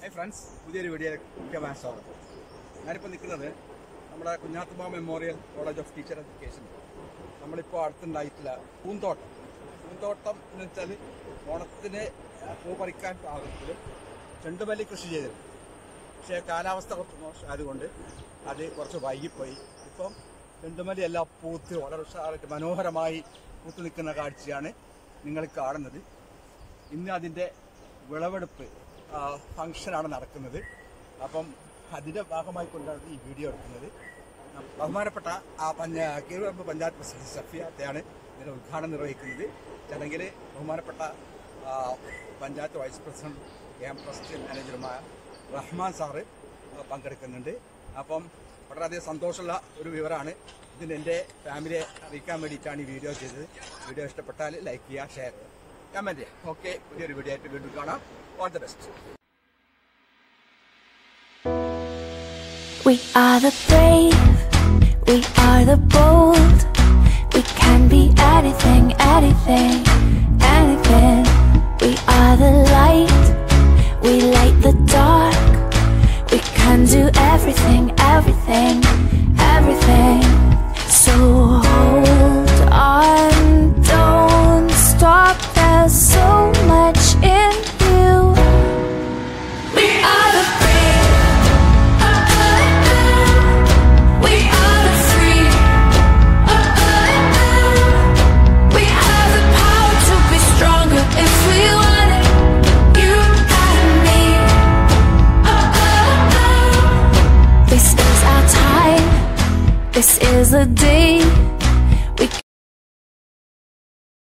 Hi friends, പുതിയൊരു വീഡിയോയിലേക്ക് സ്വാഗതം. ഞാനിപ്പോൾ നിൽക്കുന്നത് നമ്മുടെ Kunhathumma memorial college of teacher education. നമ്മളിപ്പോൾ അടുത്തുണ്ടായിട്ടുള്ള പൂന്തോട്ടം എന്ന് വെച്ചാൽ ഓണത്തിന് പൂ പറിക്കാൻ പാകത്തിൽ ചെണ്ടുമല്ലി കൃഷി ചെയ്തിരുന്നു. പക്ഷേ കാലാവസ്ഥ കുറച്ച് മോശമായതുകൊണ്ട് അത് കുറച്ച് വൈകിപ്പോയി. ഇപ്പം ചെണ്ടുമല്ലി എല്ലാം പൂത്ത് വളരെ ഉഷാറായിട്ട് മനോഹരമായി പൂത്ത് നിൽക്കുന്ന കാഴ്ചയാണ് നിങ്ങൾ കാണുന്നത്. ഇന്ന് അതിൻ്റെ വിളവെടുപ്പ് ഫംഗ്ഷനാണ് നടക്കുന്നത്. അപ്പം അതിൻ്റെ ഭാഗമായി കൊണ്ടാണ് ഈ വീഡിയോ എടുക്കുന്നത്. ബഹുമാനപ്പെട്ട കീഴ്പറമ്പ് പഞ്ചായത്ത് പ്രസിഡന്റ് സഫിയയാണ് ഇതിൻ്റെ ഉദ്ഘാടനം നിർവഹിക്കുന്നത്. ചടങ്ങിൽ ബഹുമാനപ്പെട്ട പഞ്ചായത്ത് വൈസ് പ്രസിഡന്റ് ക്യാമ്പസ് മാനേജറുമായ റഹ്മാൻ സാറ് പങ്കെടുക്കുന്നുണ്ട്. അപ്പം വളരെയധികം സന്തോഷമുള്ള ഒരു വിവരമാണ്. ഇതിന് എൻ്റെ ഫാമിലിയെ അറിയിക്കാൻ വേണ്ടിയിട്ടാണ് ഈ വീഡിയോ ചെയ്തത്. വീഡിയോ ഇഷ്ടപ്പെട്ടാൽ ലൈക്ക് ചെയ്യുക, ഷെയർ ചെയ്യുക, കമൻറ്റ് ചെയ്യുക. ഓക്കെ, പുതിയൊരു വീഡിയോ ആയിട്ട് വീണ്ടും കാണാം. All the best. We are the brave, we are the bold, we can be anything, anything.